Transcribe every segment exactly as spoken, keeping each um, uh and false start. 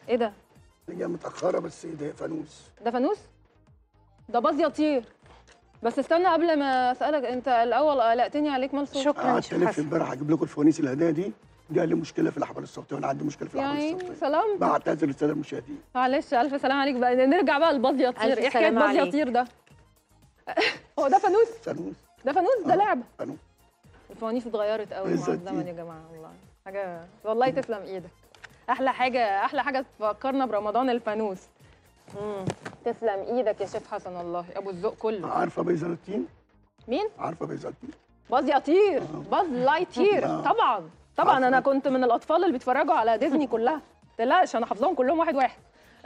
ايه ده؟ هي متاخره بس ده فانوس. ده فانوس؟ ده باظ يطير. بس استنى قبل ما اسالك، انت الاول قلقتني عليك مال صوت. شكرا يا قعدت الف حسن. امبارح اجيب لكم الفوانيس الهدايا دي، جه لي مشكله في الاحبال الصوتيه وانا عندي مشكله في يا الاحبال عيني الصوتيه. سلام. بعتذر للساده المشاهدين. معلش الف سلام عليك بقى. نرجع بقى لباظ يطير. ايه حكايه باظ يطير ده؟ هو ده فانوس؟ فانوس. ده فانوس؟ ده آه. لعبه. فانوس. الفوانيس اتغيرت قوي مع بالظبط. الزمن يا جماعه، والله حاجه والله تسلم ايدك. احلى حاجه احلى حاجه تفكرنا برمضان الفانوس. امم تسلم ايدك يا شيف حسن، والله ابو الذوق كله. عارفه بيزلتين؟ مين؟ عارفه بيزلتين؟ باظ يطير. باظ لايتير. طبعا طبعا عارفة. انا كنت من الاطفال اللي بيتفرجوا على ديزني كلها، ما تقلقش انا حافظاهم كلهم واحد واحد.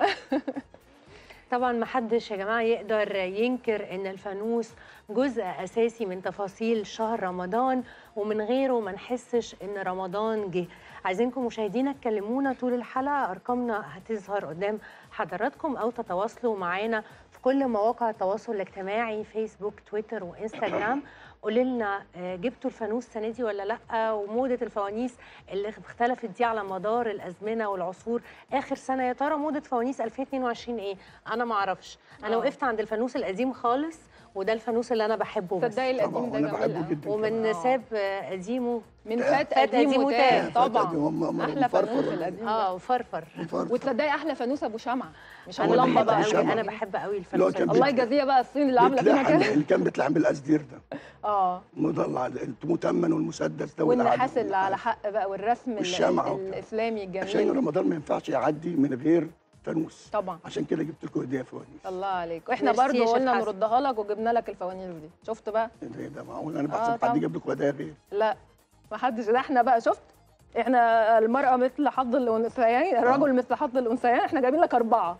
طبعا ما حدش يا جماعه يقدر ينكر ان الفانوس جزء اساسي من تفاصيل شهر رمضان، ومن غيره ما نحسش ان رمضان جه. عايزينكم مشاهدينا تكلمونا طول الحلقه، ارقامنا هتظهر قدام حضراتكم او تتواصلوا معانا في كل مواقع التواصل الاجتماعي، فيسبوك تويتر وانستجرام. قولوا لنا جبتوا الفانوس السنه دي ولا لا، وموضه الفوانيس اللي اختلفت دي على مدار الازمنه والعصور. اخر سنه يا ترى موضه فوانيس ألفين واتنين وعشرين ايه؟ انا ما اعرفش. انا آه. وقفت عند الفانوس القديم خالص، وده الفانوس اللي انا بحبه بس. تصدقي القديم طبعا ده وانا جميل بحبه قوي. جدا. ومن كمان. ساب قديمه من فات فات قديم قديم وتاه. وتاه. طبعا هم- هم احلى مفرفر فانوس ولا القديم ده. اه وفرفر. مفرفر. وتصدقي احلى فانوس ابو شمعه، مش ابو انا لمبه بحب بقى. أبو قوي، شمعة. انا بحب قوي اللي هو الفانوس كان الله القديم. يجازيها بقى الصين اللي عامله فينا بيتلحم، كده. اللي كان بيتلحم بالقصدير ده اه مضلع المتمن والمسدس ده والنحاس اللي على حق بقى، والرسم ال- والشمعة ال- وبتاع. الاسلامي عشان الجميل. رمضان ما ينفعش يعدي من غير فانوس. طبعا عشان كده جبت لكم هديه فوانيس. الله عليك. واحنا ميرسي يا برضو شيف قلنا حسن. نردها لك وجبنا لك الفوانيس دي. شفت بقى؟ ايه ده معقول انا آه، بحسب طبعا. حد يجيب لكم هدايا غير؟ لا ما حدش. ده احنا بقى شفت، احنا المرأة مثل حظ الأنثيين، الرجل مثل حظ الأنثيين، احنا جايبين لك أربعة.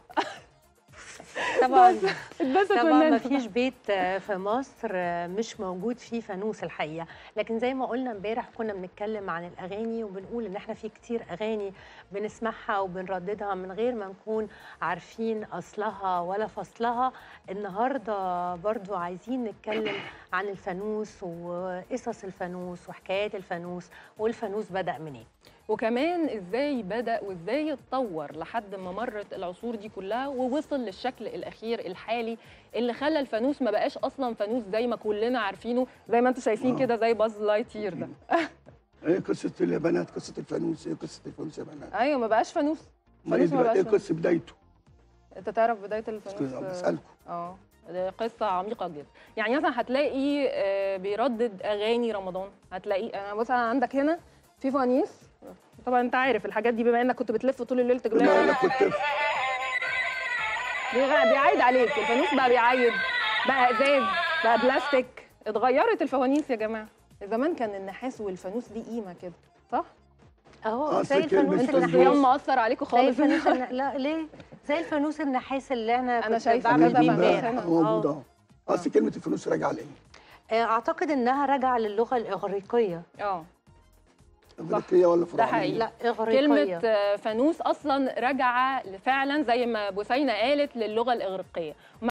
طبعا اتبسط طبعا مننا. ما فيش بيت في مصر مش موجود فيه فانوس الحقيقه. لكن زي ما قلنا امبارح كنا بنتكلم عن الاغاني، وبنقول ان احنا في كتير اغاني بنسمعها وبنرددها من غير ما نكون عارفين اصلها ولا فصلها. النهارده برضو عايزين نتكلم عن الفانوس وقصص الفانوس وحكايات الفانوس، والفانوس بدأ منين، وكمان ازاي بدأ وازاي اتطور لحد ما مرت العصور دي كلها ووصل للشكل الأخير الحالي اللي خلى الفانوس ما بقاش أصلا فانوس زي ما كلنا عارفينه، زي ما انتم شايفين آه. كده زي باز لايتير ده. ايه قصه البنات، قصه الفانوس، ايه قصه الفانوس يا بنات؟ ايوه ما بقاش فانوس. ما ايه فانوس ما دلوقتي؟ ايه بقاش قصه بدايته؟ انت تعرف بداية الفانوس؟ بسالكم. اه ده قصة عميقة جدا. يعني مثلا هتلاقي آه، بيردد أغاني رمضان، هتلاقي أنا مثلا عندك هنا في فوانيس. طبعا أنت عارف الحاجات دي بما إنك كنت بتلف طول الليل تجيب لا لها. انا كنت بيغ- بيعايد عليك الفانوس، بقى بيعايد، بقى ازاز، بقى بلاستيك. اتغيرت الفوانيس يا جماعه. زمان كان النحاس والفانوس ليه قيمه كده، صح؟ اهو آه، زي زي كلمة الفانوس انتوا الفانوس. الصيام النحاس. مأثر عليكم زي خالص. الفانوس الن... لا ليه؟ زي الفانوس النحاس اللي انا أنا كنت شايفة بعمل كده بيه بقى. امبارح. هنا. موجود آه. اهو. اصل كلمه الفلوس راجعه لايه؟ اعتقد انها راجعه للغه الاغريقيه. اه امريكيه ولا فرعونيه؟ حقيقي. لا اغريقيه. كلمه آه، فانوس اصلا راجعه فعلا زي ما بوسينه قالت للغه الاغريقيه.